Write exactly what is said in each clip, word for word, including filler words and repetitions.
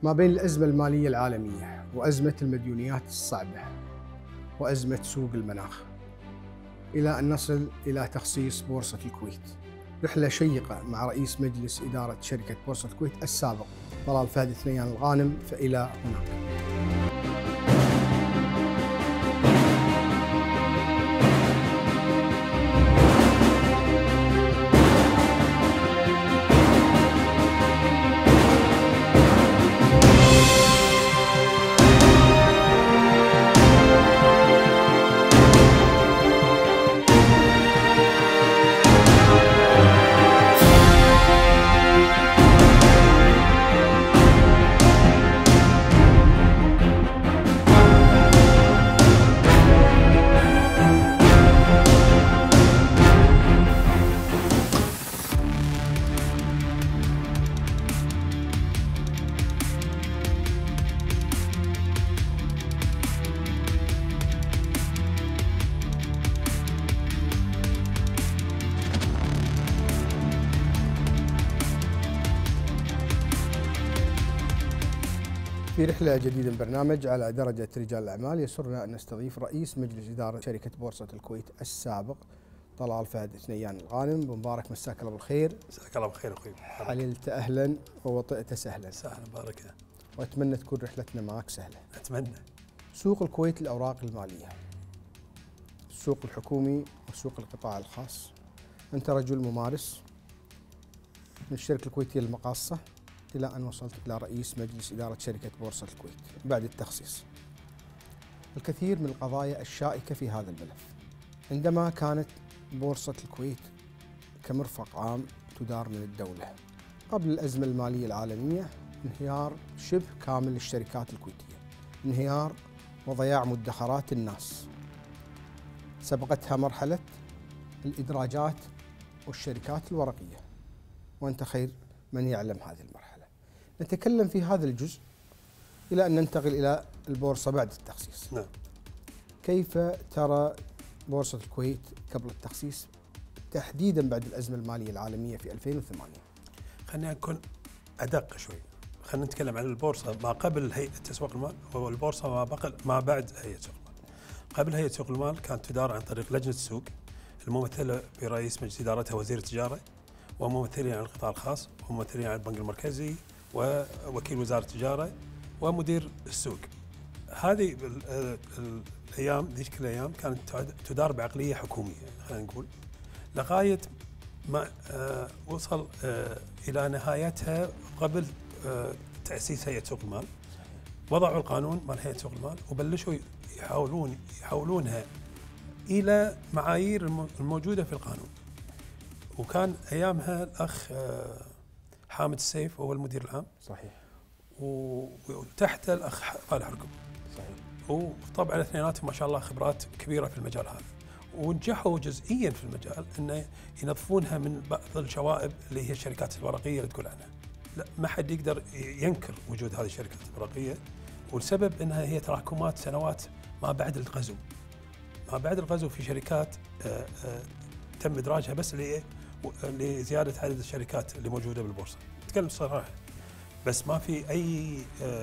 ما بين الأزمة المالية العالمية وأزمة المديونيات الصعبة وأزمة سوق المناخ إلى أن نصل إلى تخصيص بورصة الكويت. رحلة شيقة مع رئيس مجلس إدارة شركة بورصة الكويت السابق طلال فهد ثنيان الغانم، فإلى هناك. في رحلة جديدة من برنامج على درجة رجال الأعمال، يسرنا أن نستضيف رئيس مجلس إدارة شركة بورصة الكويت السابق طلال فهد ثنيان الغانم. مبارك، مساك الله بالخير. مساك الله بالخير اخوي. حللت أهلا ووطئت سهلا. سهلا بارك. وأتمنى تكون رحلتنا معك سهلة. أتمنى. سوق الكويت للأوراق المالية، السوق الحكومي وسوق القطاع الخاص. أنت رجل ممارس من الشركة الكويتية للمقاصة إلى أن وصلت إلى رئيس مجلس إدارة شركة بورصة الكويت بعد التخصيص. الكثير من القضايا الشائكة في هذا الملف. عندما كانت بورصة الكويت كمرفق عام تدار من الدولة قبل الأزمة المالية العالمية، انهيار شبه كامل للشركات الكويتية، انهيار وضياع مدخرات الناس، سبقتها مرحلة الإدراجات والشركات الورقية، وأنت خير من يعلم هذه المرحلة. نتكلم في هذا الجزء إلى أن ننتقل إلى البورصة بعد التخصيص. نعم. كيف ترى بورصة الكويت قبل التخصيص تحديدا بعد الأزمة المالية العالمية في ألفين وثمانية؟ خلينا نكون أدق شوي. خلينا نتكلم عن البورصة ما قبل هيئة تسويق المال والبورصة ما بقل ما بعد هيئة سوق المال. قبل هيئة سوق المال كانت تدار عن طريق لجنة السوق الممثلة برئيس مجلس إدارتها وزير التجارة، وممثلين عن القطاع الخاص، وممثلين عن البنك المركزي، ووكيل وزارة التجارة، ومدير السوق. هذه الأيام ذيك الأيام كانت تدار بعقلية حكومية خلينا نقول، لغاية ما وصل إلى نهايتها قبل تأسيس هيئة سوق المال. وضعوا القانون مال هيئة سوق المال وبلشوا يحاولون يحولونها إلى معايير الموجودة في القانون. وكان أيامها الأخ حامد السيف هو المدير العام. صحيح. وتحت الأخ فالح ركب. صحيح. وطبعا اثنيناتهم ما شاء الله خبرات كبيرة في المجال هذا، ونجحوا جزئيا في المجال أن ينظفونها من بعض الشوائب اللي هي الشركات الورقية اللي تقول عنها. لا، ما حد يقدر ينكر وجود هذه الشركات الورقية، والسبب أنها هي تراكمات سنوات ما بعد الغزو. ما بعد الغزو في شركات آآ آآ تم إدراجها بس لزيادة عدد الشركات اللي موجودة بالبورصة. نتكلم صراحة، بس ما في أي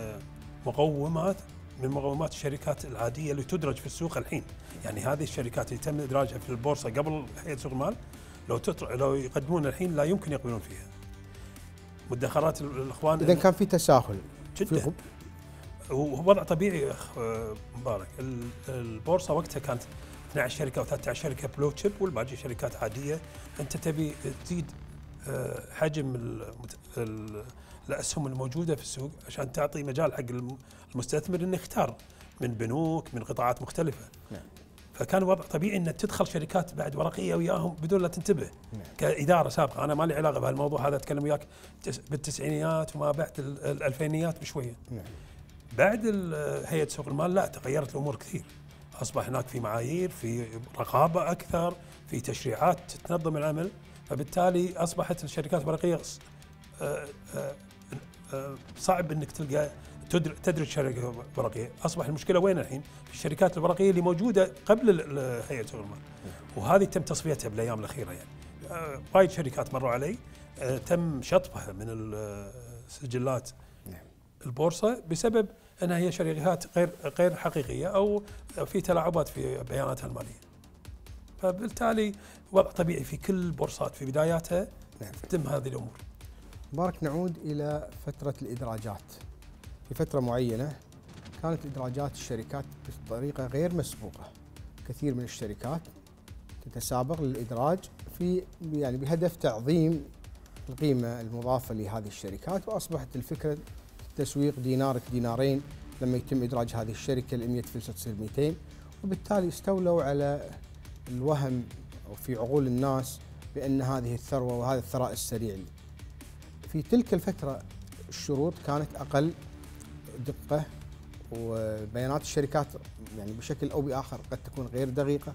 مقومات من مقومات الشركات العادية اللي تدرج في السوق الحين. يعني هذه الشركات اللي تم إدراجها في البورصة قبل هيئة سوق المال لو لو يقدمون الحين لا يمكن يقبلون فيها. مدخرات الإخوان إذا كان في تساهل جدا، ووضع طبيعي أخ مبارك. البورصة وقتها كانت اثنتي عشرة شركة أو ثلاثة عشر شركة بلو تشيب والباقي شركات عادية. أنت تبي تزيد حجم الأسهم الموجودة في السوق عشان تعطي مجال حق المستثمر إنه يختار من بنوك من قطاعات مختلفة. نعم. فكان وضع طبيعي إن تدخل شركات بعد ورقية وياهم بدون لا تنتبه. نعم. كإدارة سابقة. أنا ما لي علاقة بهالموضوع هذا، أتكلم وياك بالتسعينيات وما بعد الألفينيات بشوية. نعم. بعد هيئة سوق المال لا، تغيرت الأمور كثير. أصبح هناك في معايير، في رقابة أكثر، في تشريعات تنظم العمل، فبالتالي أصبحت الشركات الورقية صعب أنك تلقى تدرج شركة ورقية. أصبح المشكلة وين الحين؟ في الشركات الورقية اللي موجودة قبل هيئة سوق المال، وهذه تم تصفيتها بالأيام الأخيرة. يعني وايد شركات مروا علي تم شطبها من السجلات البورصه بسبب انها هي شركات غير غير حقيقيه او في تلاعبات في بياناتها الماليه. فبالتالي وضع طبيعي في كل البورصات في بداياتها تتم هذه الامور. مبارك، نعود الى فتره الادراجات. في فتره معينه كانت ادراجات الشركات بطريقه غير مسبوقه. كثير من الشركات تتسابق للادراج في يعني بهدف تعظيم القيمه المضافه لهذه الشركات، واصبحت الفكره تسويق دينارك دينارين لما يتم ادراج هذه الشركه ال مئة فلسه تصير مئتين، وبالتالي استولوا على الوهم او في عقول الناس بان هذه الثروه وهذا الثراء السريع. في تلك الفتره الشروط كانت اقل دقه، وبيانات الشركات يعني بشكل او باخر قد تكون غير دقيقه.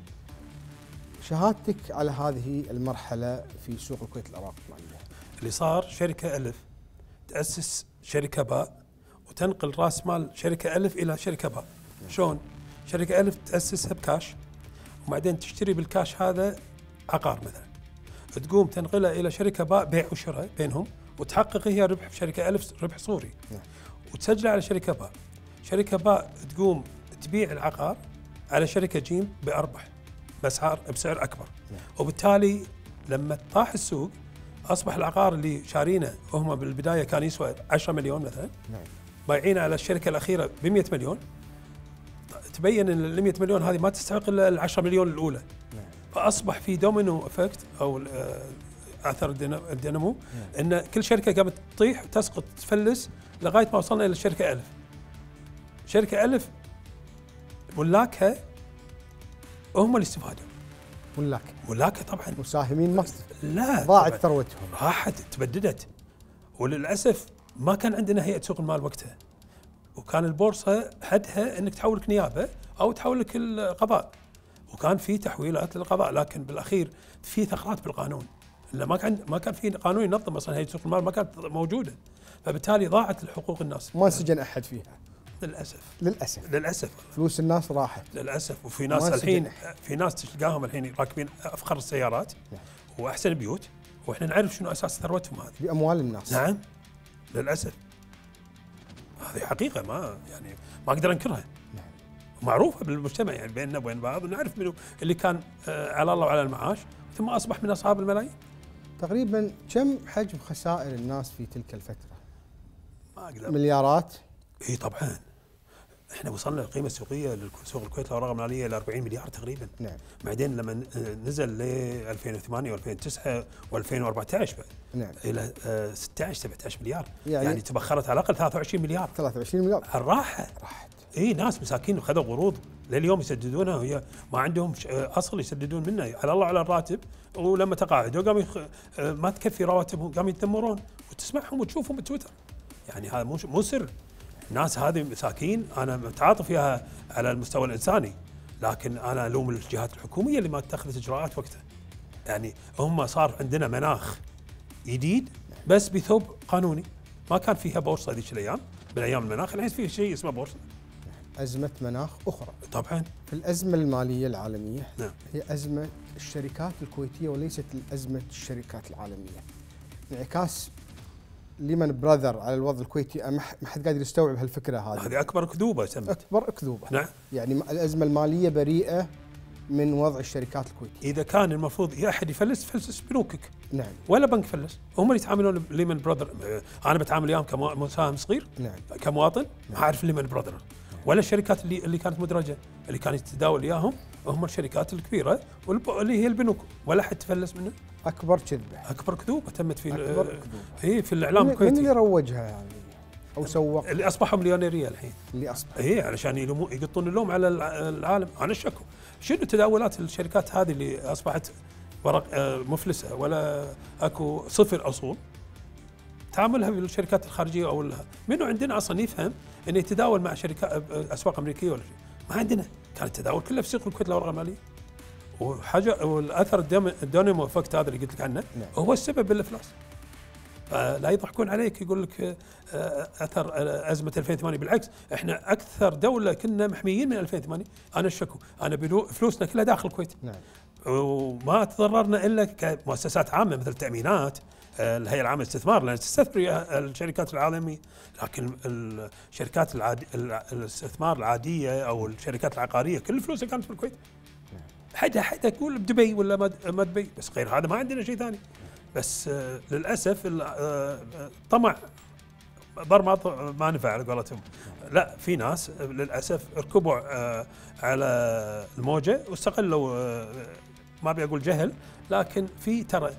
شهادتك على هذه المرحله في سوق الكويت الاوراق الماليه؟ اللي صار شركه الف تاسس شركه باء وتنقل راس مال شركه الف الى شركه باء. شلون؟ شركه الف تاسسها بكاش وبعدين تشتري بالكاش هذا عقار مثلا، تقوم تنقلها الى شركه باء بيع وشراء بينهم وتحقق هي ربح في شركه الف ربح صوري وتسجله على شركه باء. شركه باء تقوم تبيع العقار على شركه جيم باربح باسعار بسعر اكبر، وبالتالي لما طاح السوق اصبح العقار اللي شارينه هم بالبدايه كان يسوى عشرة مليون مثلا، بايعينه على الشركه الاخيره ب مئة مليون. تبين ان ال مئة مليون هذه ما تستحق الا ال عشرة مليون الاولى. فاصبح في دومينو افكت او اثر الدينامو ان كل شركه قامت تطيح وتسقط تفلس لغايه ما وصلنا الى الشركه الف. شركه الف ملاكها هم اللي استفادوا. ملاك ملاكها طبعا مساهمين ما لا ضاعت ثروتهم، راحت تبددت. وللاسف ما كان عندنا هيئه سوق المال وقتها، وكان البورصه حدها انك تحولك نيابه او تحولك القضاء، وكان في تحويلات للقضاء، لكن بالاخير في ثغرات بالقانون. الا ما كان ما كان في قانون ينظم اصلا هيئه سوق المال، ما كانت موجوده، فبالتالي ضاعت الحقوق الناس. ما انسجن احد فيها للاسف. للاسف للاسف فلوس الناس راحت للاسف. وفي ناس الحين في ناس تلقاهم الحين راكبين افخر السيارات واحسن بيوت، واحنا نعرف شنو اساس ثروتهم هذه باموال الناس. نعم للاسف، هذه حقيقه ما يعني ما اقدر انكرها. نعم. معروفه بالمجتمع يعني بيننا وبين بعض، ونعرف منو اللي كان على الله وعلى المعاش ثم اصبح من اصحاب الملايين. تقريبا كم حجم خسائر الناس في تلك الفتره؟ ما اقدر. مليارات؟ اي طبعا. احنا وصلنا القيمه السوقيه لسوق الكويت الاوراق الماليه الى أربعين مليار تقريبا. نعم. بعدين لما نزل ل ألفين وثمانية وألفين وتسعة وألفين وأربعة عشر بعد نعم الى ستة عشر سبعة عشر مليار، يعني, يعني تبخرت على الاقل ثلاثة وعشرين مليار. ثلاثة وعشرين مليار الراحه راحت. اي ناس مساكين خذوا قروض لليوم يسددونها وهي ما عندهم اصل يسددون منه، على الله على الراتب، ولما تقاعدوا قاموا يخ... ما تكفي رواتبهم قاموا يتذمرون، وتسمعهم وتشوفهم بتويتر. يعني هذا مو مو سر. الناس هذه مساكين انا متعاطف فيها على المستوى الانساني، لكن انا الوم الجهات الحكوميه اللي ما اتخذت اجراءات وقتها. يعني هم صار عندنا مناخ جديد بس بثوب قانوني، ما كان فيها بورصه ذيك الايام من ايام المناخ، الحين في شيء اسمه بورصه. ازمه مناخ اخرى طبعا. في الازمه الماليه العالميه. نعم. هي ازمه الشركات الكويتيه وليست ازمه الشركات العالميه. انعكاس ليمان براذر على الوضع الكويتي ما حد قادر يستوعب هالفكره هذه. هذه اكبر اكذوبه سمت. اكبر اكذوبه. نعم. يعني الازمه الماليه بريئه من وضع الشركات الكويتيه. اذا كان المفروض يا احد يفلس فلس بنوكك. نعم. ولا بنك فلس، هم اللي يتعاملون ليمان براذر. انا بتعامل وياهم كمساهم صغير. نعم. كمواطن ما اعرف ليمان براذر. ولا الشركات اللي اللي كانت مدرجه اللي كان يتداول وياهم هم الشركات الكبيره واللي هي البنوك، ولا حد تفلس منه. اكبر كذبه. اكبر كذوبه تمت في اكبر كذوبه. اي في الاعلام الكويتي. من اللي روجها يعني او سوق؟ اللي اصبحوا مليونيريه الحين. اللي اصبح اي علشان يقطون اللوم على العالم. انا الشكو شنو تداولات الشركات هذه اللي اصبحت ورق مفلسه ولا اكو صفر اصول تعاملها بالشركات الخارجيه او منو عندنا اصلا يفهم انه يتداول مع شركات اسواق امريكيه ولا شيء. ما عندنا، كان التداول كله في سوق الكويت الاوراق الماليه. وحاجه والاثر الدينامو افكت هذا اللي قلت لك عنه نعم. هو السبب بالافلاس. فلا يضحكون عليك يقول لك اثر ازمه ألفين وثمانية، بالعكس احنا اكثر دوله كنا محميين من ألفين وثمانية. انا الشكو انا فلوسنا كلها داخل الكويت. نعم. وما تضررنا الا كمؤسسات عامه مثل التامينات الهيئه العامه للاستثمار لان تستثمر الشركات العالميه، لكن الشركات العادي الاستثمار العاديه او الشركات العقاريه كل فلوسها كانت في الكويت. حدا حدا تقول بدبي ولا ما دبي، بس غير هذا ما عندنا شيء ثاني. بس آه للاسف الطمع ضر ما ما نفع على قولتهم. لا، في ناس للاسف ركبوا آه على الموجه واستغلوا، آه ما ابي اقول جهل، لكن في ترى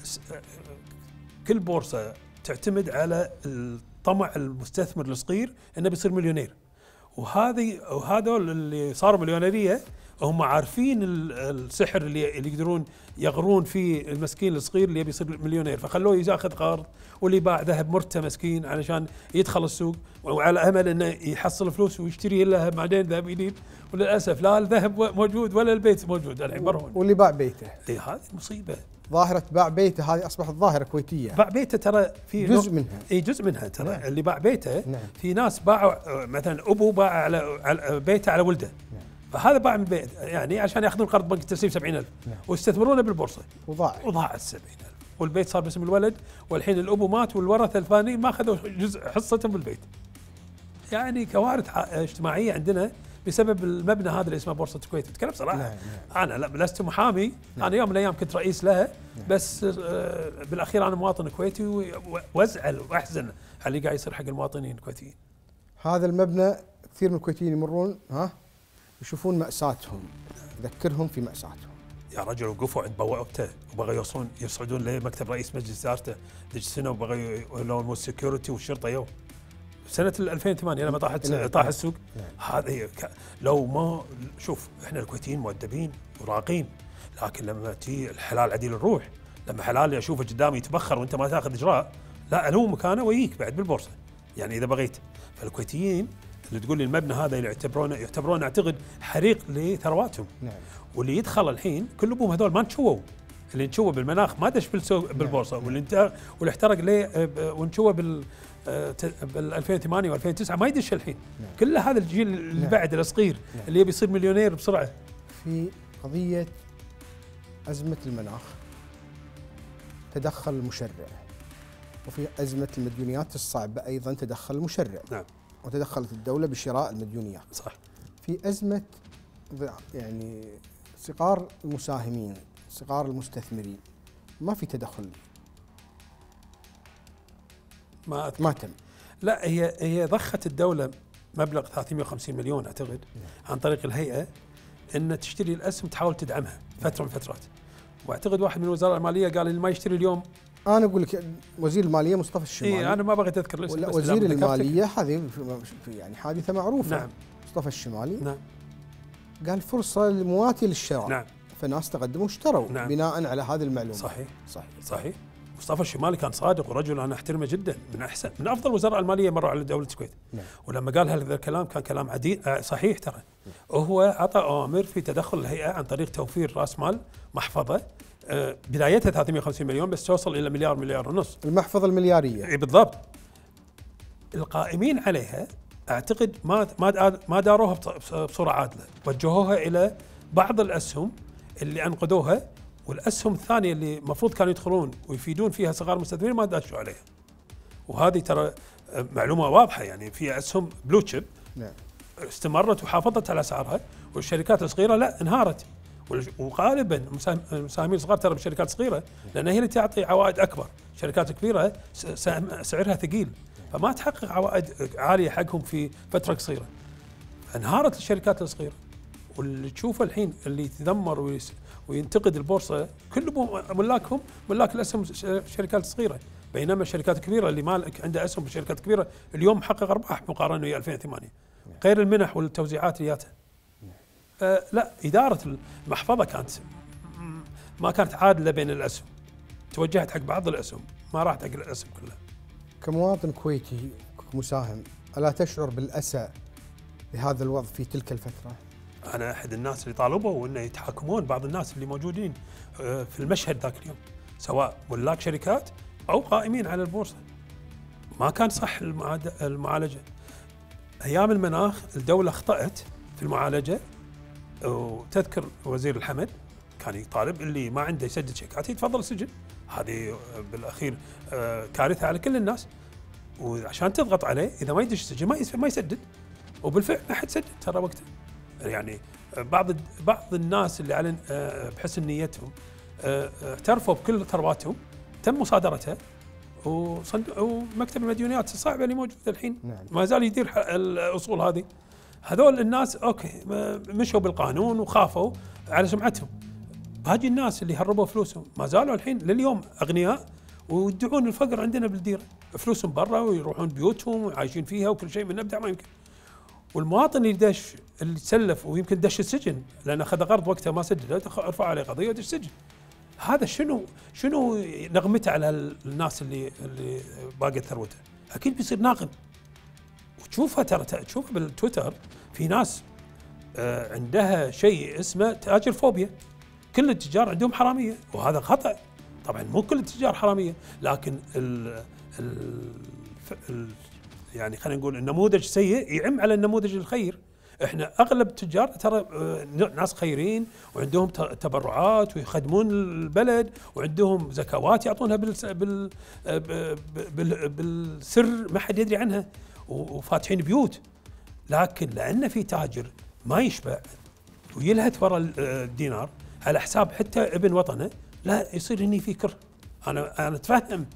كل بورصه تعتمد على الطمع المستثمر الصغير انه بيصير مليونير، وهذه وهذول اللي صاروا مليونيريه هم عارفين السحر اللي اللي يقدرون يغرون فيه المسكين الصغير اللي يبي يصير مليونير، فخلوه ياخذ قرض واللي باع ذهب مرته مسكين علشان يدخل السوق وعلى امل انه يحصل فلوس ويشتري له بعدين ذهب جديد، وللاسف لا الذهب موجود ولا البيت موجود الحين مرهون. واللي باع بيته، اي هذه مصيبه. ظاهره باع بيته هذه اصبحت ظاهره كويتيه. باع بيته ترى في جزء منها، اي جزء منها ترى. نعم. اللي باع بيته نعم. في ناس باعوا مثلا ابوه باع على, على بيته على ولده. نعم. فهذا باع من بيت يعني عشان ياخذون قرض بنك التسليم سبعين ألف. نعم. ويستثمرونه بالبورصه وضاع وضاع سبعين ألف، والبيت صار باسم الولد، والحين الابو مات والورثه الثانيين ما اخذوا جزء حصتهم بالبيت. يعني كوارث اجتماعيه عندنا بسبب المبنى هذا اللي اسمه بورصه الكويت. اتكلم صراحه. نعم. نعم. انا لا لست محامي. نعم. انا يوم من الايام كنت رئيس لها. نعم. بس آه بالاخير انا مواطن كويتي وازعل واحزن على اللي قاعد يصير حق المواطنين الكويتيين. هذا المبنى كثير من الكويتيين يمرون ها يشوفون مأساتهم، يذكرهم في مأساتهم. يا رجل وقفوا عند بوابته وبغوا يوصلون يصعدون لمكتب رئيس مجلس ادارته دج سنه، وبغوا يلون السكيورتي والشرطه يوم سنه ألفين وثمانية لما طاحت طاح السوق. هذه لو ما شوف احنا الكويتيين مؤدبين وراقين، لكن لما تي الحلال عديل الروح، لما حلال اشوفه قدامي يتبخر وانت ما تاخذ اجراء، لا الوم مكانه ويجيك بعد بالبورصه يعني اذا بغيت. فالكويتيين اللي تقول لي المبنى هذا اللي يعتبرونه يعتبرونه اعتقد حريق لثرواتهم. نعم. واللي يدخل الحين كل ابوهم هذول ما نشووا، اللي نشوه بالمناخ ما دش بالبورصه. نعم. واللي انت واللي احترق ليه ونشوه بال بال ألفين وثمانية وألفين وتسعة ما يدش الحين. نعم. كل هذا الجيل اللي نعم. بعد الصغير. نعم. اللي يبي يصير مليونير بسرعه. في قضيه ازمه المناخ تدخل المشرع، وفي ازمه المديونيات الصعبه ايضا تدخل المشرع. نعم. وتدخلت الدوله بشراء المديونيات. صح. في ازمه يعني صغار المساهمين، صغار المستثمرين، ما في تدخل. ما ما تم. لا هي هي ضخت الدوله مبلغ ثلاثمئة وخمسين مليون اعتقد عن طريق الهيئه ان تشتري الاسهم تحاول تدعمها فتره من الفترات. واعتقد واحد من وزراء الماليه قال اللي ما يشتري اليوم. انا اقول لك وزير الماليه مصطفى الشمالي. اي انا ما بغيت اذكر الاسم. لا وزير الماليه هذه يعني حادثه معروفه. نعم. مصطفى الشمالي. نعم. قال فرصه مواتيه للشراء. نعم. فناس تقدموا واشتروا. نعم. بناء على هذه المعلومه. صحيح. صحيح. صحيح. مصطفى الشمالي كان صادق ورجل انا احترمه جدا، من احسن من افضل وزراء الماليه مروا على دوله الكويت. نعم. ولما قال هذا الكلام كان كلام عديد صحيح ترى. نعم. وهو اعطى اوامر في تدخل الهيئه عن طريق توفير راس مال محفظه آه بدايتها ثلاثمئة وخمسين مليون بس توصل الى مليار مليار ونص. المحفظه الملياريه. اي بالضبط. القائمين عليها اعتقد ما ما ما داروها بصوره عادله، وجهوها الى بعض الاسهم اللي انقذوها، والاسهم الثانيه اللي المفروض كانوا يدخلون ويفيدون فيها صغار المستثمرين ما داشوا عليها. وهذه ترى معلومه واضحه يعني في اسهم بلو تشيب. نعم. استمرت وحافظت على اسعارها، والشركات الصغيره لا انهارت. وغالبا المساهمين الصغار ترى بالشركات الصغيره لان هي اللي تعطي عوائد اكبر، الشركات الكبيره سعرها ثقيل فما تحقق عوائد عاليه حقهم في فتره قصيره. انهارت الشركات الصغيره، واللي تشوفه الحين اللي يتذمر وينتقد البورصه كل ملاكهم ملاك الاسهم الشركات الصغيره، بينما الشركات الكبيره اللي مالك عنده اسهم بالشركات الكبيره اليوم محقق ارباح مقارنه ويا ألفين وثمانية، غير المنح والتوزيعات اللي جاتها. آه لا اداره المحفظه كانت ما كانت عادله بين الاسهم، توجهت حق بعض الاسهم ما راحت حق الاسهم كلها. كمواطن كويتي مساهم الا تشعر بالاسى بهذا الوضع في تلك الفتره؟ انا احد الناس اللي طالبوا انه يتحاكمون بعض الناس اللي موجودين في المشهد ذاك اليوم، سواء ملاك شركات او قائمين على البورصه. ما كان صح المعالجه. ايام المناخ الدوله اخطأت في المعالجه، وتذكر وزير الحمد كان يطالب اللي ما عنده يسدد شيكات يتفضل السجن. هذه بالاخير كارثه على كل الناس، وعشان تضغط عليه اذا ما يدش السجن ما ما يسدد. وبالفعل ما حد سدد ترى وقتها. يعني بعض بعض الناس اللي على بحسن نيتهم اعترفوا بكل ثرواتهم تم مصادرتها، ومكتب المديونيات الصعبه اللي موجود الحين نعم. ما زال يدير الاصول هذه. هذول الناس اوكي مشوا بالقانون وخافوا على سمعتهم. باقي الناس اللي هربوا فلوسهم ما زالوا الحين لليوم اغنياء ويدعون الفقر عندنا بالديره، فلوسهم برا ويروحون بيوتهم وعايشين فيها وكل شيء من ابدع ما يمكن. والمواطن اللي دش اللي تسلف ويمكن دش السجن لان اخذ قرض وقتها ما سدد، ارفع عليه قضيه ودش السجن. هذا شنو شنو نغمته على الناس اللي اللي باقت ثروته؟ اكيد بيصير ناقم. وتشوفها ترى تشوفها بالتويتر في ناس آه عندها شيء اسمه تاجر فوبيا. كل التجار عندهم حراميه وهذا خطأ. طبعا مو كل التجار حراميه، لكن ال ال ال يعني خلينا نقول النموذج سيء يعم على النموذج الخير. احنا اغلب التجار ترى ناس خيرين وعندهم تبرعات ويخدمون البلد وعندهم زكوات يعطونها بال بال بالسر ما حد يدري عنها وفاتحين بيوت. لكن لان في تاجر ما يشبع ويلهث وراء الدينار على حساب حتى ابن وطنه، لا يصير هني في كره. انا انا اتفهم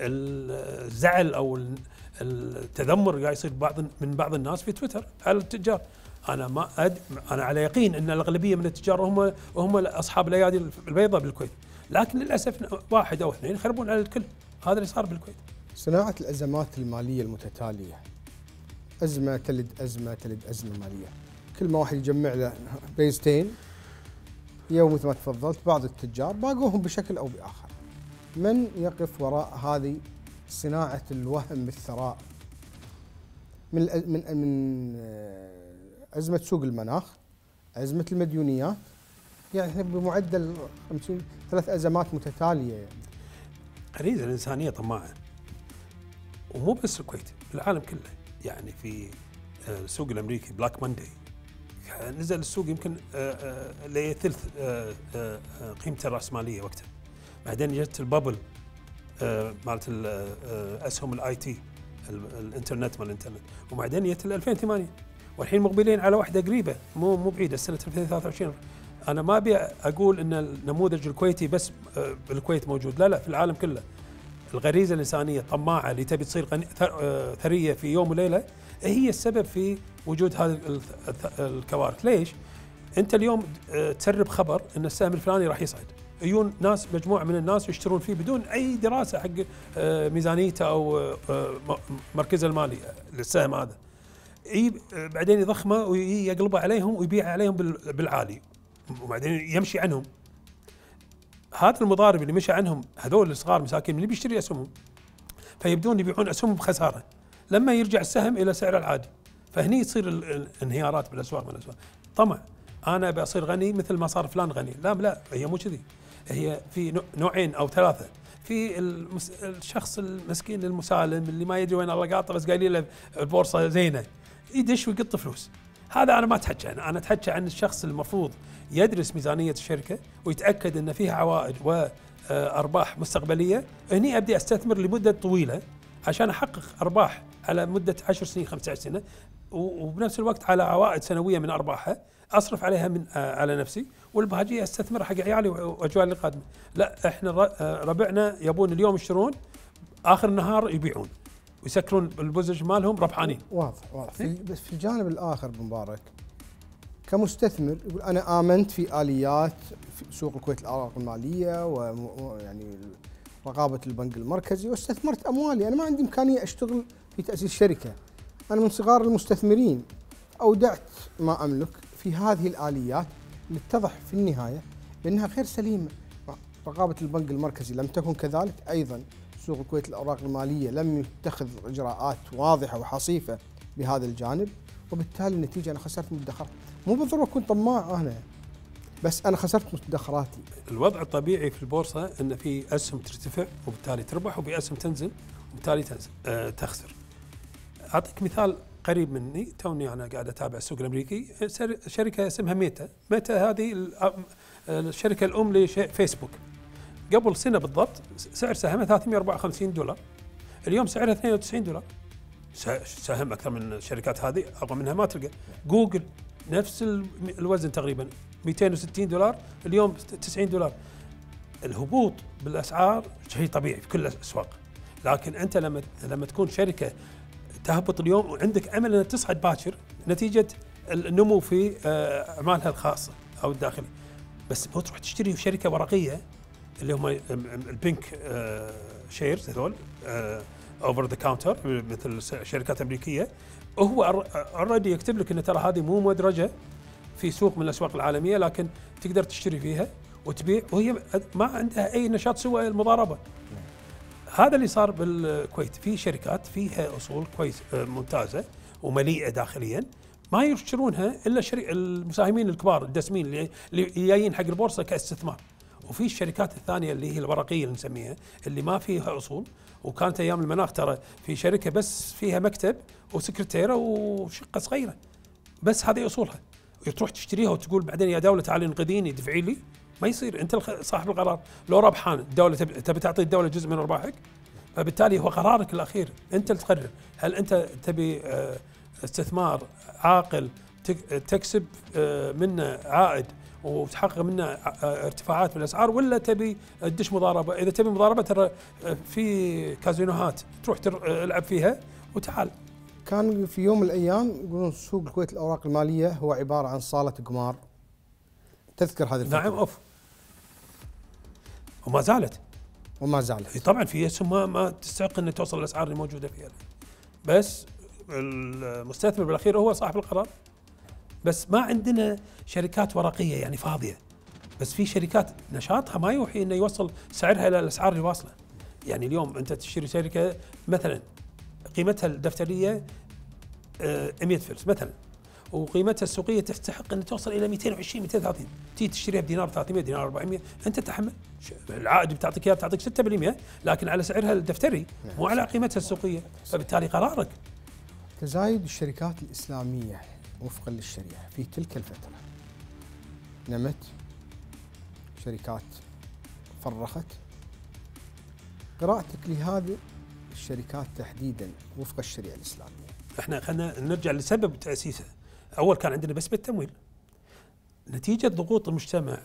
الزعل او التذمر قاعد يصير بعض من بعض الناس في تويتر على التجار. انا ما أد... انا على يقين ان الاغلبيه من التجار هم هم اصحاب الايادي البيضاء بالكويت، لكن للاسف واحد او اثنين يخربون على الكل. هذا اللي صار بالكويت. صناعه الازمات الماليه المتتاليه، ازمه تلد ازمه تلد ازمه ماليه، كل ما واحد يجمع له بيزتين يوم مثل ما تفضلت. بعض التجار باقوهم بشكل او باخر. من يقف وراء هذه صناعه الوهم بالثراء؟ من من من أزمة سوق المناخ، أزمة المديونيات، يعني احنا بمعدل خمسين ثلاث أزمات متتالية. يعني غريزة الإنسانية طماعة، ومو بس الكويت، العالم كله. يعني في السوق الأمريكي بلاك ماندي نزل السوق يمكن لثلث قيمته الرأسمالية وقتها. بعدين جت البابل مالت الأسهم الآي تي الإنترنت مال الإنترنت، وبعدين جت ألفين وثمانية، والحين مقبلين على واحدة قريبة مو مو بعيدة السنة ألفين وثلاثة وعشرين. أنا ما أبي أقول أن النموذج الكويتي بس بالكويت موجود، لا لا في العالم كله. الغريزة الإنسانية طماعة اللي تبي تصير ثرية في يوم وليلة هي السبب في وجود هذه الكوارث. ليش؟ أنت اليوم تسرب خبر أن السهم الفلاني راح يصعد، يجون ناس مجموعة من الناس يشترون فيه بدون أي دراسة حق ميزانيته أو مركزه المالي للسهم هذا. بعدين يضخمه ويقلبه عليهم ويبيع عليهم بالعالي وبعدين يمشي عنهم. هذا المضارب اللي مشى عنهم هذول الصغار مساكين من بيشتري اسهمهم، فيبدون يبيعون اسهمهم بخساره لما يرجع السهم الى سعره العادي. فهني تصير الانهيارات بالاسواق من الاسواق. طمع، انا بصير غني مثل ما صار فلان غني. لا لا، هي مو كذي. هي في نوعين او ثلاثه. في المس... الشخص المسكين المسالم اللي ما يدري وين الله قاطه، بس قايلين له البورصه زينه يدش ويقط فلوس. هذا انا ما اتحكى عنه، انا اتحكى عن الشخص المفروض يدرس ميزانيه الشركه ويتاكد ان فيها عوائد وارباح مستقبليه. هني ابدي استثمر لمده طويله عشان احقق ارباح على مده عشر سنين خمسة عشر سنه، وبنفس الوقت على عوائد سنويه من ارباحها اصرف عليها من على نفسي، والباقي استثمر حق عيالي واجوالي القادمه. لا، احنا ربعنا يبون اليوم يشترون اخر النهار يبيعون ويسكرون البوزج مالهم ربحانين. واضح واضح. في بس في الجانب الاخر مبارك كمستثمر يقول انا امنت في اليات في سوق الكويت الاوراق الماليه ويعني رقابه البنك المركزي واستثمرت اموالي. انا ما عندي امكانيه اشتغل في تاسيس شركه، انا من صغار المستثمرين اودعت ما املك في هذه الاليات اللي اتضح في النهايه بانها غير سليمه. رقابه البنك المركزي لم تكن كذلك، ايضا سوق الكويت الأوراق المالية لم يتخذ إجراءات واضحة وحصيفة بهذا الجانب، وبالتالي النتيجة أنا خسرت مدخرات. مو بالضرورة أكون طماع أنا، بس أنا خسرت مدخراتي. الوضع الطبيعي في البورصة أن في أسهم ترتفع وبالتالي تربح، وفي أسهم تنزل وبالتالي تنزل أه تخسر. أعطيك مثال قريب مني، توني أنا قاعد أتابع السوق الأمريكي، شركة اسمها ميتا. ميتا هذه الشركه الام لفيسبوك قبل سنه بالضبط سعر سهمها ثلاثمئة وأربعة وخمسين دولار، اليوم سعرها اثنين وتسعين دولار. سهم اكثر من الشركات هذه، اقوى منها ما تلقى. جوجل نفس الوزن تقريبا مئتين وستين دولار، اليوم تسعين دولار. الهبوط بالاسعار شيء طبيعي في كل الاسواق، لكن انت لما لما تكون شركه تهبط اليوم وعندك امل انها تصعد باكر نتيجه النمو في اعمالها الخاصه او الداخلي، بس مو تروح تشتري شركه ورقيه اللي هم البنك شيرز هذول اوفر ذا كاونتر مثل شركات امريكيه، هو اوريدي يكتب لك ان ترى هذه مو مدرجه في سوق من الاسواق العالميه، لكن تقدر تشتري فيها وتبيع وهي ما عندها اي نشاط سوى المضاربه. هذا اللي صار بالكويت، في شركات فيها اصول كويس ممتازه ومليئه داخليا ما يشترونها الا المساهمين الكبار الدسمين اللي جايين حق البورصه كاستثمار، وفي الشركات الثانيه اللي هي الورقيه اللي نسميها اللي ما فيها اصول. وكانت ايام المناخ ترى في شركه بس فيها مكتب وسكرتيره وشقه صغيره بس هذه اصولها، تروح تشتريها وتقول بعدين يا دوله تعالي انقذيني دفعي لي، ما يصير. انت صاحب القرار، لو ربحان الدوله تبي تعطي الدوله جزء من ارباحك، فبالتالي هو قرارك الاخير، انت اللي تقرر هل انت تبي استثمار عاقل تكسب منه عائد وتحقق منه ارتفاعات في الاسعار، ولا تبي تدش مضاربه. اذا تبي مضاربه ترى في كازينوهات تروح تلعب فيها وتعال. كان في يوم من الايام يقولون سوق الكويت الاوراق الماليه هو عباره عن صاله قمار، تذكر هذه الفتره؟ نعم اوف، وما زالت وما زالت طبعا في اسهم ما, ما تستحق ان توصل الاسعار اللي موجوده فيها، بس المستثمر بالاخير هو صاحب القرار. بس ما عندنا شركات ورقيه يعني فاضيه، بس في شركات نشاطها ما يوحي انه يوصل سعرها الى الاسعار اللي واصله. يعني اليوم انت تشتري شركه مثلا قيمتها الدفتريه مئة فلس مثلا، وقيمتها السوقيه تستحق ان توصل الى مئتين وعشرين مئتين وثلاثين، تيجي تشتريها بدينار ثلاثمئة دينار أربعمئة، انت تتحمل العائد بتعطيك اياه بتعطيك ستة بالمئة، لكن على سعرها الدفتري مو على قيمتها السوقيه، فبالتالي قرارك. تزايد الشركات الاسلاميه وفقا للشريعه في تلك الفتره، نمت شركات فرخت. قراءتك لهذه الشركات تحديدا وفق الشريعه الاسلاميه؟ احنا خلينا نرجع لسبب تاسيسها. اول كان عندنا بس بالتمويل، نتيجه ضغوط المجتمع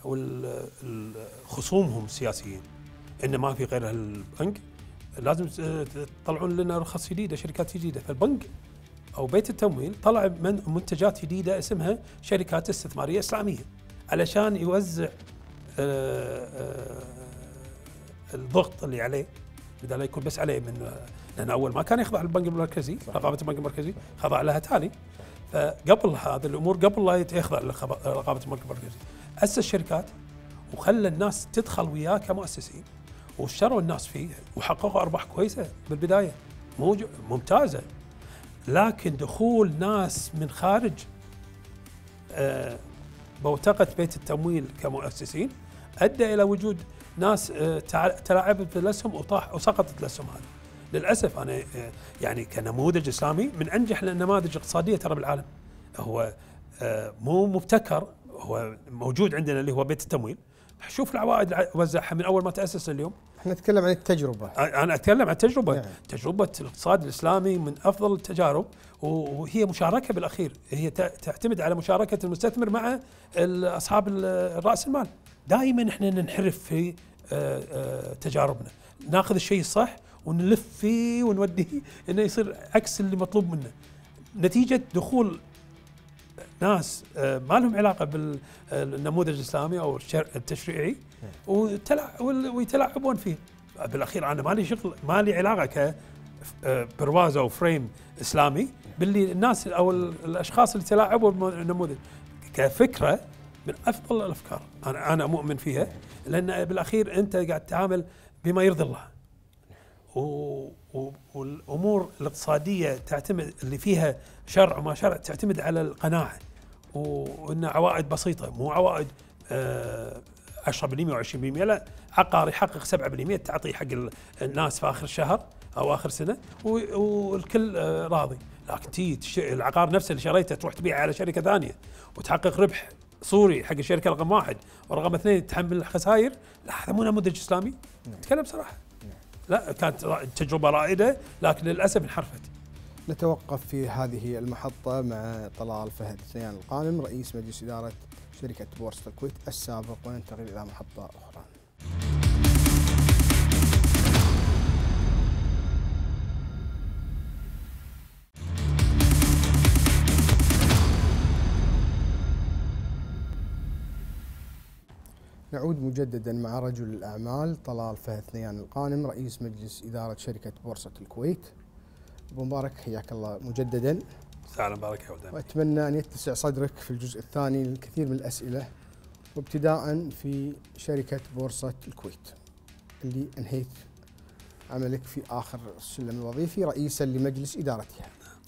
والخصومهم السياسيين ان ما في غير البنك، لازم تطلعون لنا رخص جديده، شركات جديده. فالبنك او بيت التمويل طلع من منتجات جديده اسمها شركات استثماريه اسلاميه، علشان يوزع آآ آآ الضغط اللي عليه بدل لا يكون بس عليه، من لان اول ما كان يخضع للبنك المركزي، رقابه البنك المركزي خضع لها تالي. فقبل هذه الامور قبل لا يخضع لرقابه البنك المركزي اسس شركات وخلى الناس تدخل وياه كمؤسسين، واشتروا الناس فيه وحققوا ارباح كويسه بالبدايه ممتازه. لكن دخول ناس من خارج آه بوتقة بيت التمويل كمؤسسين ادى الى وجود ناس آه تلاعبت في الاسهم وطاح وسقطت الاسهم هذه. للاسف انا آه يعني كنموذج اسلامي من انجح النماذج الاقتصاديه ترى بالعالم، هو آه مو مبتكر، هو موجود عندنا اللي هو بيت التمويل. شوف العوائد اللي وزعها من اول ما تاسس اليوم. احنا نتكلم عن التجربه، انا اتكلم عن التجربه يعني. تجربه الاقتصاد الاسلامي من افضل التجارب، وهي مشاركه بالاخير، هي تعتمد على مشاركه المستثمر مع اصحاب راس المال. دائما احنا ننحرف في تجاربنا، ناخذ الشيء الصح ونلف فيه ونوديه انه يصير عكس اللي مطلوب منه، نتيجه دخول ناس ما لهم علاقه بالنموذج الاسلامي او التشريعي ويتلاعبون فيه. بالاخير انا ما لي شغل، ما لي علاقه كبرواز او فريم اسلامي باللي الناس او الاشخاص اللي تلاعبوا بالنموذج. كفكره من افضل الافكار، انا انا مؤمن فيها، لان بالاخير انت قاعد تتعامل بما يرضي الله، والامور الاقتصاديه تعتمد اللي فيها شرع وما شرع تعتمد على القناعه، وان عوائد بسيطه مو عوائد عشرة بالمئة وعشرين بالمئة، لا، عقار يحقق سبعة بالمئة تعطيه حق الناس في اخر الشهر او اخر سنه والكل راضي. لكن تي العقار نفسه اللي شريته تروح تبيعه على شركه ثانيه وتحقق ربح صوري حق الشركه رقم واحد ورقم اثنين تحمل الخسائر، لا هذا مو نموذج اسلامي. اتكلم صراحه. لا كانت تجربه رائده لكن للاسف انحرفت. نتوقف في هذه المحطة مع طلال فهد ثنيان القانم رئيس مجلس إدارة شركة بورصة الكويت السابق، وننتقل إلى محطة أخرى. نعود مجددا مع رجل الأعمال طلال فهد ثنيان القانم رئيس مجلس إدارة شركة بورصة الكويت. أبو مبارك حياك الله مجددا. اهلا بارك يا ودان. وأتمنى أن يتسع صدرك في الجزء الثاني للكثير من الأسئلة، وابتداء في شركة بورصة الكويت اللي أنهيت عملك في آخر السلم الوظيفي رئيسا لمجلس إدارتها.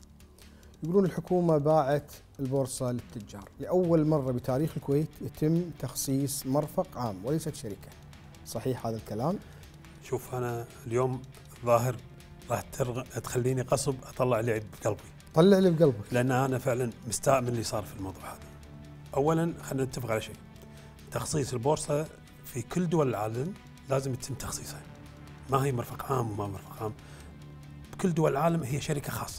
يقولون الحكومة باعت البورصة للتجار. لأول مرة بتاريخ الكويت يتم تخصيص مرفق عام وليست شركة، صحيح هذا الكلام؟ شوف أنا اليوم ظاهر راح تخليني قصب أطلع اللي بقلبي. طلع اللي بقلبك. لأن أنا فعلا مستاء من اللي صار في الموضوع هذا. أولا خلينا نتفق على شيء، تخصيص البورصة في كل دول العالم لازم يتم تخصيصها، ما هي مرفق عام وما مرفق عام. بكل دول العالم هي شركة خاصة.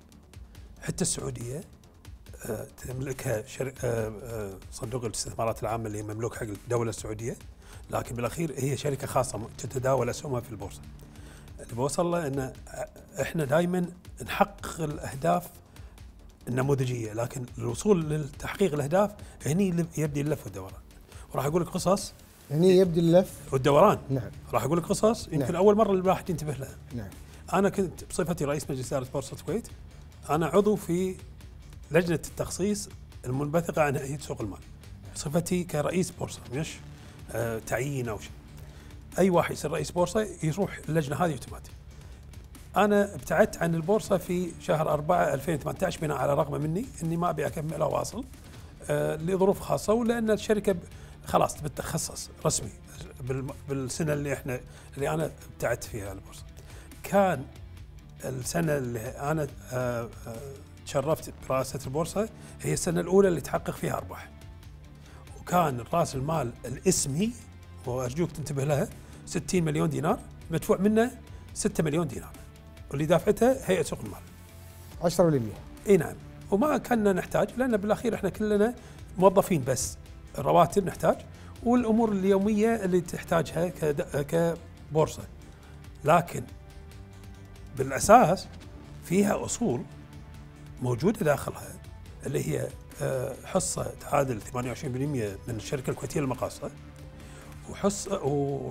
حتى السعودية آه تملكها شر... آه آه صندوق الاستثمارات العامة اللي مملوك حق الدولة السعودية، لكن بالأخير هي شركة خاصة تتداول أسهمها في البورصة. اللي بوصل له أن إحنا دائما نحقق الأهداف النموذجية، لكن الوصول لتحقيق الأهداف هني يبدي اللف والدوران. وراح أقول لك قصص. هني يبدي اللف والدوران. نعم. راح أقول لك قصص يمكن نعم. أول مرة الواحد ينتبه لها. نعم. أنا كنت بصفتي رئيس مجلس إدارة بورصة الكويت، أنا عضو في لجنة التخصيص المنبثقة عن هيئة سوق المال بصفتي كرئيس بورصة، مش آه تعيين أو شيء. أي واحد يصير رئيس بورصة يروح اللجنة هذه اوتوماتيك. أنا ابتعدت عن البورصة في شهر أربعة ألفين وثمانية عشر بناء على رغبة مني إني ما أبي أكمل أو أواصل آه لظروف خاصة، ولأن الشركة خلاص بتتخصص رسمي بالسنة اللي إحنا اللي أنا ابتعدت فيها عن البورصة. كان السنة اللي أنا آه آه تشرفت برئاسة البورصة هي السنة الأولى اللي تحقق فيها أرباح، وكان رأس المال الاسمي وأرجوك تنتبه لها ستين مليون دينار، مدفوع منه ستة مليون دينار، واللي دافعته هيئة سوق المال عشرة بالمئة. اي نعم. وما كنا نحتاج، لأن بالأخير احنا كلنا موظفين بس، الرواتب نحتاج والأمور اليومية اللي تحتاجها كبورصة، لكن بالأساس فيها أصول موجودة داخلها اللي هي حصة تعادل ثمانية وعشرين بالمئة من الشركة الكويتية للمقاصة، وحصة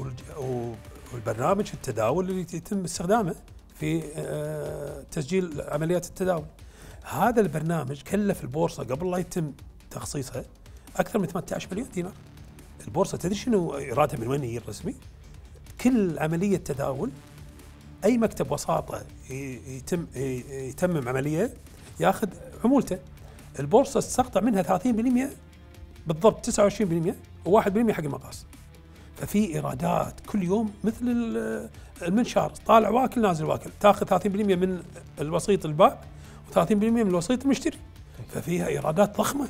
والبرنامج التداول اللي يتم استخدامه في تسجيل عمليات التداول. هذا البرنامج كلف البورصة قبل لا يتم تخصيصها أكثر من ثمانية عشر مليون دينار. البورصة تدري شنو إيرادها من وين يجي الرسمي؟ كل عملية تداول أي مكتب وساطة يتم يتمم عملية ياخذ عمولته. البورصة تستقطع منها ثلاثين بالمئة بالضبط، تسعة وعشرين بالمئة وواحد بالمئة حق المقاص. ففي إيرادات كل يوم مثل المنشار، طالع واكل نازل واكل، تاخذ ثلاثين بالمئة من الوسيط البائع وثلاثين بالمئة من الوسيط المشتري، ففيها إيرادات ضخمة.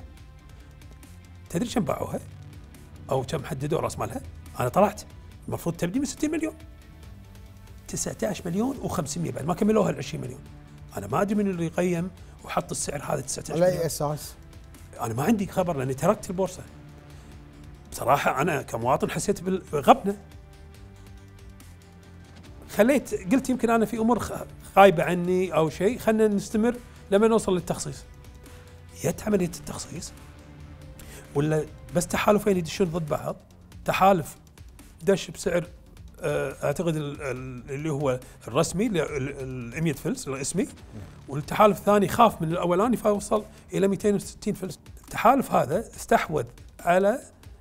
تدري كم باعوها أو كم حددوا رأس مالها؟ أنا طلعت المفروض تبدي من ستين مليون، تسعة عشر مليون وخمسمئة، بعد ما كملوها ال عشرين مليون. أنا ما أدري من اللي يقيم وحط السعر هذا تسعة عشر على مليون. أي أساس؟ أنا ما عندي خبر لأني تركت البورصة. بصراحة أنا كمواطن حسيت بالغبنة، خليت قلت يمكن أنا في أمور غايبة عني أو شيء، خلنا نستمر لما نوصل للتخصيص. جت عملية التخصيص ولا بس تحالفين يدشون ضد بعض؟ تحالف دش بسعر اعتقد اللي هو الرسمي ال مئة فلس الاسمي، والتحالف الثاني خاف من الاولاني فوصل الى مئتين وستين فلس. التحالف هذا استحوذ على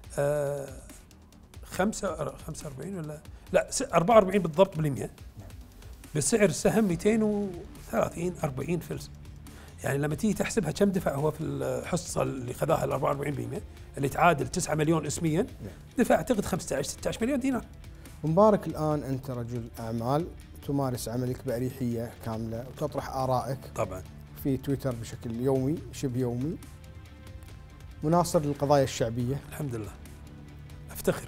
خمسة خمسة وأربعين ولا لا أربعة وأربعين بالضبط بالمئة، بسعر السهم مئتين وثلاثين أربعين فلس. يعني لما تيجي تحسبها كم دفع هو في الحصه اللي خذاها ال أربعة وأربعين بالمئة اللي تعادل تسعة مليون اسميا، دفع اعتقد خمسة عشر ستة عشر مليون دينار. مبارك الآن أنت رجل أعمال تمارس عملك بأريحية كاملة وتطرح آرائك طبعا في تويتر بشكل يومي شبه يومي. مناصر للقضايا الشعبية. الحمد لله، افتخر.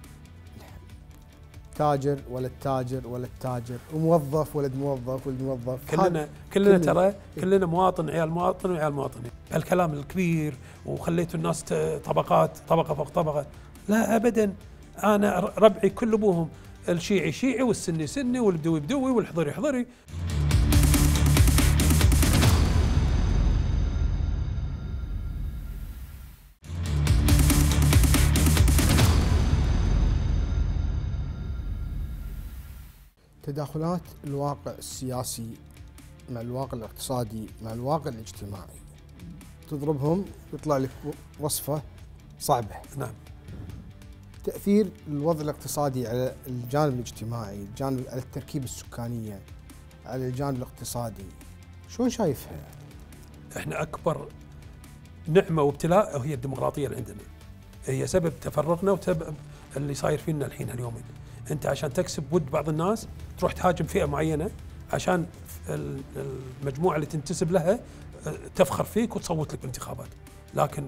تاجر ولد تاجر ولد تاجر، وموظف ولد موظف ولد موظف، كلنا كلنا ترى كلنا مواطن، عيال مواطن وعيال مواطن. هالكلام الكبير وخليتوا الناس طبقات، طبقه فوق طبقه، لا ابدا. انا ربعي كل ابوهم الشيعي شيعي والسني سني والبدوي بدوي والحضري حضري. تداخلات الواقع السياسي مع الواقع الاقتصادي مع الواقع الاجتماعي تضربهم يطلع لك وصفة صعبة. نعم. تأثير الوضع الاقتصادي على الجانب الاجتماعي، الجانب على التركيبة السكانية، على الجانب الاقتصادي، شلون شايفها؟ احنا أكبر نعمة وابتلاء هي الديمقراطية اللي عندنا، هي سبب تفرقنا وسبب اللي صاير فينا الحين هاليومين. انت عشان تكسب ود بعض الناس تروح تهاجم فئة معينة عشان المجموعة اللي تنتسب لها تفخر فيك وتصوت لك بالانتخابات، لكن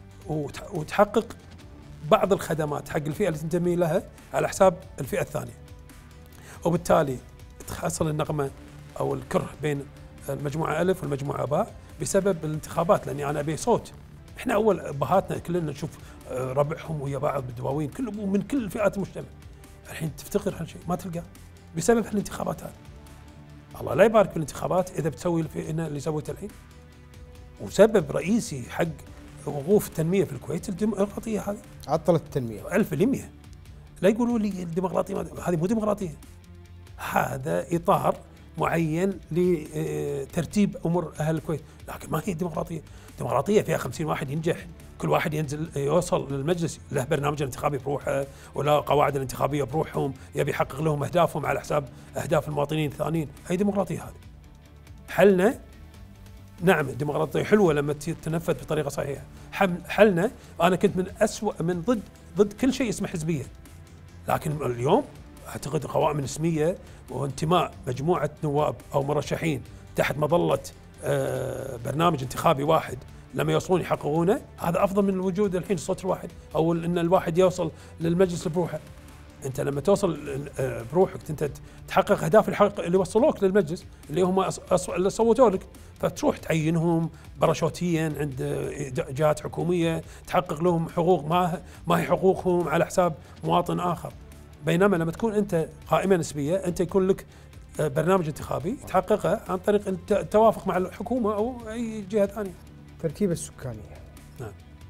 وتحقق بعض الخدمات حق الفئة اللي تنتمي لها على حساب الفئة الثانية، وبالتالي تحصل النغمة أو الكره بين المجموعة ألف والمجموعة باء بسبب الانتخابات، لأني أنا أبي صوت. إحنا أول بهاتنا كلنا نشوف ربعهم ويا بعض بالدواوين، كلهم من كل فئات المجتمع. الحين تفتقر هالشيء ما تلقاه بسبب هالانتخابات هذه. الله لا يبارك بالانتخابات إذا بتسوي اللي سويته الحين. وسبب رئيسي حق وقوف التنمية في الكويت الديمقراطية هذه، عطلت التنمية ألف بالمئة. لا يقولوا لي الديمقراطية، هذه مو ديمقراطية، هذا إطار معين لترتيب أمور أهل الكويت، لكن ما هي ديمقراطية. ديمقراطية فيها خمسين واحد ينجح، كل واحد ينزل يوصل للمجلس له برنامج انتخابي بروحه ولا قواعد الانتخابية بروحهم، يبي يحقق لهم أهدافهم على حساب أهداف المواطنين الثانيين. هي ديمقراطية هذه. حلنا نعم الديمقراطية حلوة لما تنفذ بطريقة صحيحة. حلنا أنا كنت من أسوأ من ضد ضد كل شيء اسمه حزبية، لكن اليوم أعتقد قوائم اسمية وانتماء مجموعة نواب أو مرشحين تحت مظلة برنامج انتخابي واحد لما يوصلون يحققونه، هذا أفضل من الوجود الحين الصوت الواحد أو أن الواحد يوصل للمجلس بروحه. أنت لما توصل بروحك أنت تحقق أهداف اللي وصلوك للمجلس اللي هم اللي صوتوا لك، فتروح تعينهم باراشوتيا عند جهات حكومية تحقق لهم حقوق ما ما هي حقوقهم على حساب مواطن آخر. بينما لما تكون أنت قائمة نسبية أنت يكون لك برنامج انتخابي تحققه عن طريق التوافق مع الحكومة أو أي جهة ثانية. التركيبة السكانية. نعم.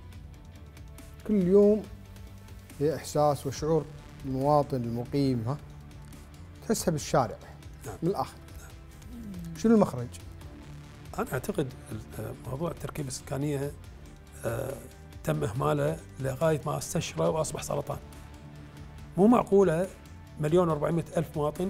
كل يوم هي إحساس وشعور المواطن المقيم، ها تحسها بالشارع. نعم. من الآخر شنو المخرج؟ أنا أعتقد موضوع التركيبة السكانية آه تم إهماله لغاية ما استشرى وأصبح سرطان. مو معقولة مليون وأربعمائة ألف مواطن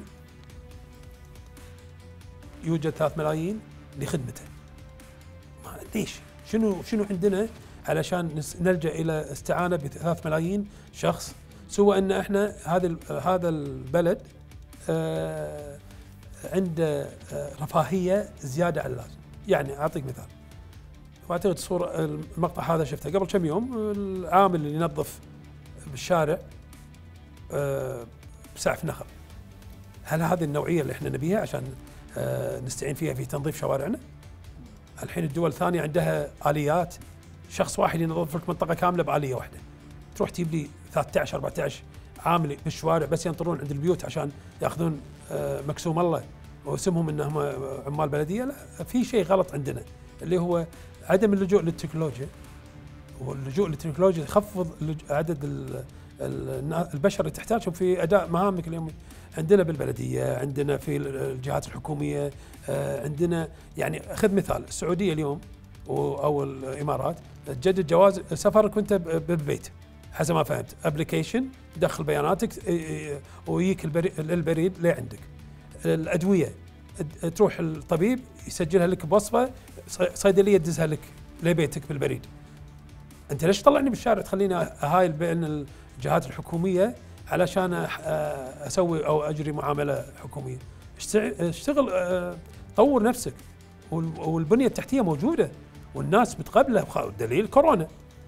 يوجد ثلاث ملايين لخدمته. ليش؟ شنو شنو عندنا علشان نلجأ إلى استعانة بثلاث ملايين شخص، سوى أن إحنا هذا هذا البلد آه عنده آه رفاهية زيادة على اللازم. يعني أعطيك مثال، وأعتقد الصورة المقطع هذا شفته قبل كم يوم، العامل اللي ينظف بالشارع آه بسعف نخل. هل هذه النوعية اللي إحنا نبيها عشان آه نستعين فيها في تنظيف شوارعنا؟ الحين الدول الثانية عندها آليات، شخص واحد ينظف لك منطقة كاملة بآلية واحدة. تروح تجيب لي ثلاثة عشر أربعة عشر عامل بالشوارع بس ينطرون عند البيوت عشان ياخذون مكسوم الله واسمهم انهم عمال بلدية. لا، في شيء غلط عندنا اللي هو عدم اللجوء للتكنولوجيا، واللجوء للتكنولوجيا يخفض عدد البشر اللي تحتاجهم في أداء مهامك اليومية. عندنا بالبلدية، عندنا في الجهات الحكومية، عندنا يعني خذ مثال السعودية اليوم أو الإمارات تجدد جواز سفرك وأنت بالبيت حسب ما فهمت، أبليكيشن تدخل بياناتك ويجيك البريد لعندك. الأدوية تروح الطبيب يسجلها لك بوصفة، صيدلية تدزها لك لبيتك بالبريد. أنت ليش طلعني بالشارع تخليني أهايل بين الجهات الحكومية علشان أسوي أو أجري معاملة حكومية؟ اشتغل، طور نفسك، والبنية التحتية موجودة والناس بتقبلها. دليل كورونا،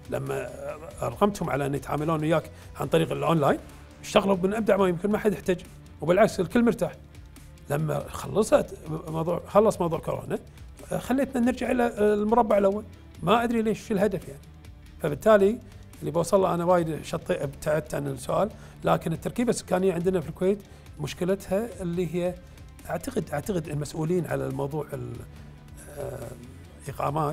لما ارغمتهم على ان يتعاملون وياك عن طريق الاونلاين اشتغلوا من ابدع ما يمكن، ما حد يحتاج، وبالعكس الكل مرتاح. لما خلصت موضوع خلص موضوع كورونا خليتنا نرجع الى المربع الاول، ما ادري ليش شو الهدف يعني. فبالتالي اللي بوصل له انا وايد شطيت ابتعدت عن السؤال، لكن التركيبه السكانيه عندنا في الكويت مشكلتها اللي هي اعتقد اعتقد المسؤولين على الموضوع الاقامات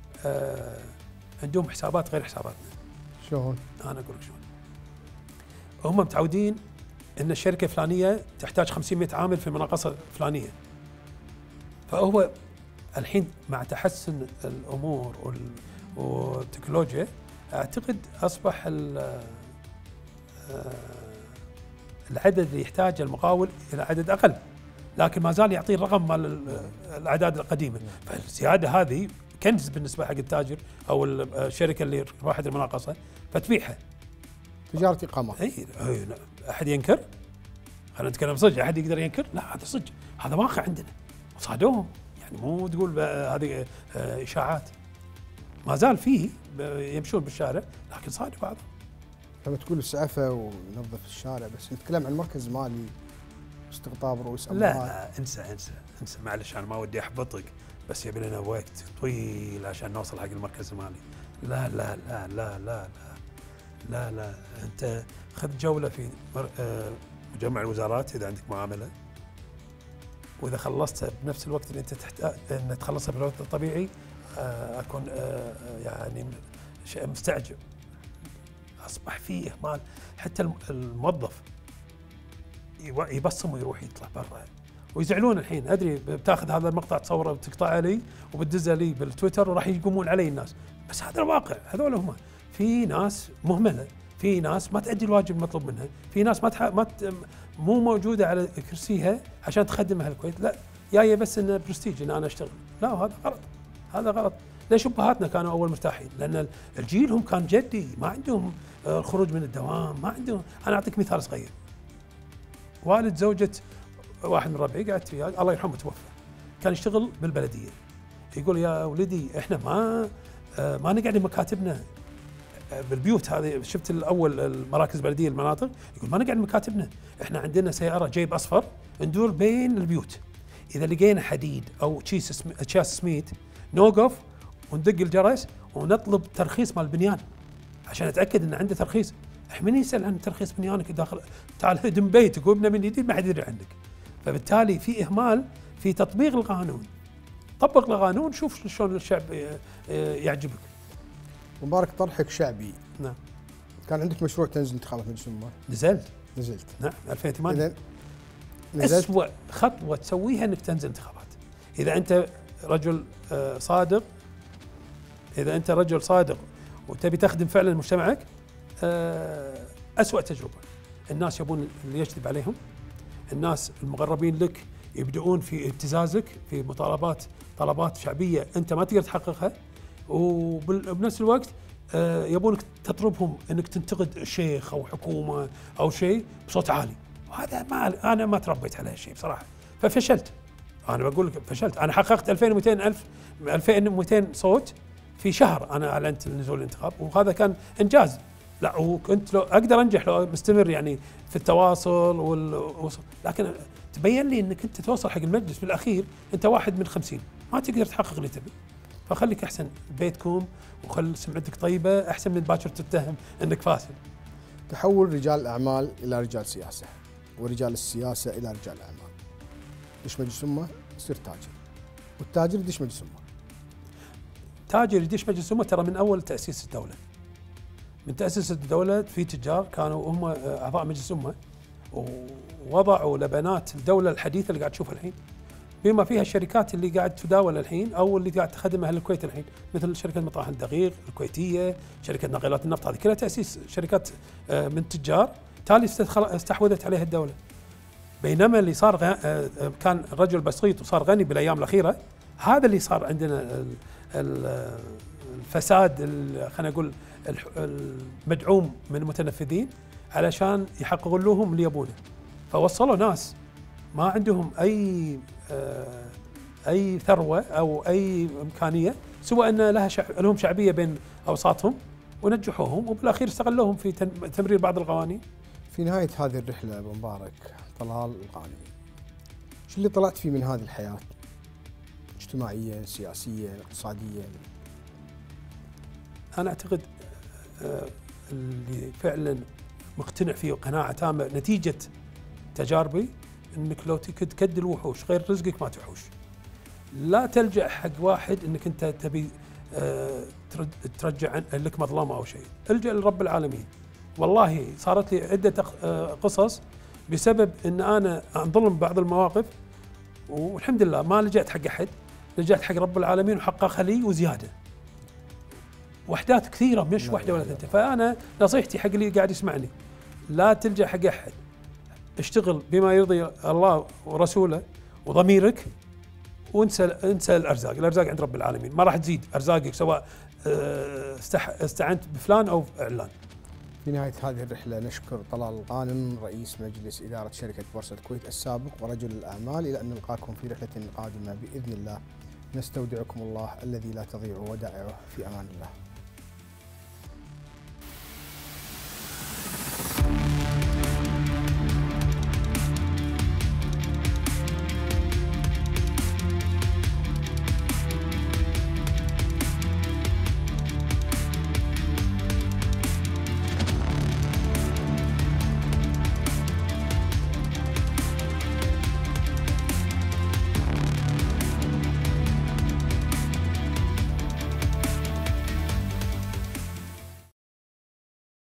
عندهم حسابات غير حساباتنا. شلون؟ انا اقول لك شلون. هم متعودين ان الشركه الفلانيه تحتاج خمسمئة عامل في المناقصه الفلانيه. فهو الحين مع تحسن الامور والتكنولوجيا اعتقد اصبح العدد اللي يحتاجه المقاول الى عدد اقل، لكن ما زال يعطيه الرقم مال الاعداد القديمه. فالزياده هذه كنز بالنسبه حق التاجر او الشركه اللي راحت المناقصه فتبيعها. تجاره اقامات. اي اي احد ينكر؟ خلينا نتكلم صدق، احد يقدر ينكر؟ لا هذا صدق، هذا واقع عندنا وصادوهم، يعني مو تقول هذه اشاعات. ما زال فيه يمشون بالشارع لكن صادوا بعضهم. لما تقول السعفه ونظف الشارع، بس نتكلم عن مركز مالي استقطاب رؤوس اموال. لا انسى انسى انسى معلش، انا ما ودي احبطك، بس يبي لنا وقت طويل عشان نوصل حق المركز المالي. لا لا لا لا لا لا لا لا انت خذ جوله في مجمع الوزارات اذا عندك معامله، واذا خلصتها بنفس الوقت اللي انت تحتاج ان تخلصها بالوقت الطبيعي اكون يعني مستعجب. اصبح فيه اهمال، حتى الموظف يبصم ويروح يطلع برا ويزعلون. الحين ادري بتاخذ هذا المقطع تصوره وتقطعه لي وبتدزه لي بالتويتر وراح يقومون علي الناس، بس هذا الواقع. هذول هم، في ناس مهمله، في ناس ما تؤدي الواجب المطلوب منها، في ناس ما تح... ما ت... مو موجوده على كرسيها عشان تخدم اهل الكويت، لا جايه بس انه برستيج ان انا اشتغل. لا هذا غلط، هذا غلط. ليش ابهاتنا كانوا اول مرتاحين؟ لان الجيلهم كان جدي، ما عندهم الخروج من الدوام، ما عندهم. انا اعطيك مثال صغير. والد زوجة واحد من ربعي قعدت وياه الله يرحمه توفى، كان يشتغل بالبلديه. يقول يا ولدي احنا ما ما نقعد بمكاتبنا بالبيوت هذه. شفت الاول المراكز البلديه المناطق، يقول ما نقعد بمكاتبنا، احنا عندنا سياره جيب اصفر ندور بين البيوت، اذا لقينا حديد او كيس اكياس سميد نوقف وندق الجرس ونطلب ترخيص مال البنيان عشان اتاكد ان عنده ترخيص. من يسال عن ترخيص بنيانك داخل؟ تعال هدم بيتك وابنه من جديد، ما حد يدري عنك. فبالتالي في اهمال في تطبيق القانون. طبق القانون، شوف شلون الشعب يعجبك. مبارك طرحك شعبي. نعم. كان عندك مشروع تنزل انتخابات مجلس الامه؟ نزلت نزلت نعم ألفين وثمانية. اذا نزلت أسوأ خطوه تسويها انك تنزل انتخابات. اذا انت رجل صادق، اذا انت رجل صادق وتبي تخدم فعلا مجتمعك، أسوأ تجربه. الناس يبون اللي يجذب عليهم، الناس المغربين لك يبدؤون في ابتزازك في مطالبات طلبات شعبيه انت ما تقدر تحققها، وبنفس الوقت يبونك تطلبهم انك تنتقد شيخ او حكومه او شيء بصوت عالي. وهذا ما انا ما تربيت على هالشيء بصراحه، ففشلت. انا بقول لك فشلت. انا حققت ألفين ومئتين ألف ألفين ومئتين صوت في شهر انا اعلنت نزول الانتخاب، وهذا كان انجاز. لا وكنت لو اقدر انجح لو مستمر يعني في التواصل وال... لكن تبين لي انك انت توصل حق المجلس بالاخير انت واحد من خمسين، ما تقدر تحقق اللي تبي. فخليك احسن بيتكم وخل سمعتك طيبه احسن من باكر تتهم انك فاسد. تحول رجال الاعمال الى رجال سياسه، ورجال السياسه الى رجال اعمال. دش مجلس امه يصير تاجر، والتاجر يدش مجلس امه. تاجر يدش مجلس امه ترى من اول تاسيس الدوله. من تاسيس الدوله في تجار كانوا هم اعضاء مجلس امه ووضعوا لبنات الدوله الحديثه اللي قاعد تشوفها الحين، بما فيها الشركات اللي قاعد تداول الحين او اللي قاعد تخدم اهل الكويت الحين، مثل شركه مطاحن الدقيق الكويتيه، شركه ناقلات النفط، هذه كلها تاسيس شركات من تجار تالي استحوذت عليها الدوله. بينما اللي صار كان رجل بسيط وصار غني بالايام الاخيره، هذا اللي صار عندنا الفساد خلينا نقول المدعوم من المتنفذين علشان يحققون لهم اللي يبونه. فوصلوا ناس ما عندهم اي اي ثروه او اي امكانيه سوى ان لها شعب لهم شعبيه بين اوساطهم، ونجحوهم، وبالاخير استغلوهم في تمرير بعض القوانين. في نهاية هذه الرحلة أبو مبارك طلال القانوني، شو اللي طلعت فيه من هذه الحياة؟ اجتماعيا، سياسيا، اقتصاديا؟ أنا أعتقد اللي فعلا مقتنع فيه قناعة تامة نتيجة تجاربي، أنك لو تكد الوحوش غير رزقك ما تحوش. لا تلجأ حق واحد أنك أنت تبي ترجع لك مظلمة أو شيء، الجأ لرب العالمين. والله صارت لي عدة قصص بسبب أن أنا انظلم بعض المواقف، والحمد لله ما لجأت حق أحد، لجأت حق رب العالمين وحقق لي وزيادة. وحدات كثيرة مش واحدة ولا ثنتين. فأنا نصيحتي حق اللي قاعد يسمعني، لا تلجأ حق أحد، اشتغل بما يرضي الله ورسوله وضميرك، وانسى انسى الأرزاق، الأرزاق عند رب العالمين، ما راح تزيد أرزاقك سواء استعنت بفلان أو علان. في نهاية هذه الرحلة نشكر طلال الغانم رئيس مجلس إدارة شركة بورصة الكويت السابق ورجل الأعمال، إلى أن نلقاكم في رحلة قادمة بإذن الله. نستودعكم الله الذي لا تضيع ودائعه، في أمان الله.